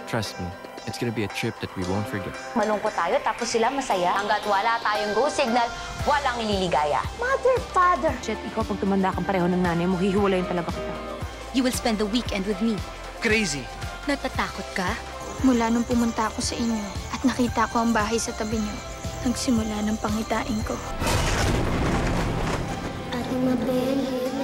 Trust me, it's gonna be a trip that we won't forget. Malungkot tayo tapos sila masaya. Hanggat wala tayong go signal, walang liligaya. Mother, father. Jet, ikaw pag tumanda kang pareho ng nanay mo, hihiwalayin talaga kita. You will spend the weekend with me. Crazy. Natatakot ka? Mula nung pumunta ako sa inyo at nakita ko ang bahay sa tabi niyo, nagsimula ng pangitain ko. Ate Mabel,